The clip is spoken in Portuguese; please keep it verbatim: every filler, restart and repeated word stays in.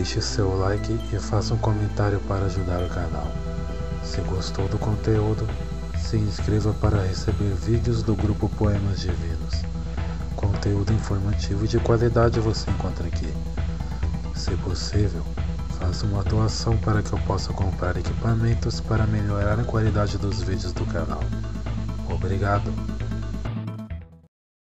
deixe seu like e faça um comentário para ajudar o canal. Se gostou do conteúdo, se inscreva para receber vídeos do grupo Poemas Divinos. Conteúdo informativo e de qualidade você encontra aqui. Se possível, faça uma doação para que eu possa comprar equipamentos para melhorar a qualidade dos vídeos do canal. Obrigado!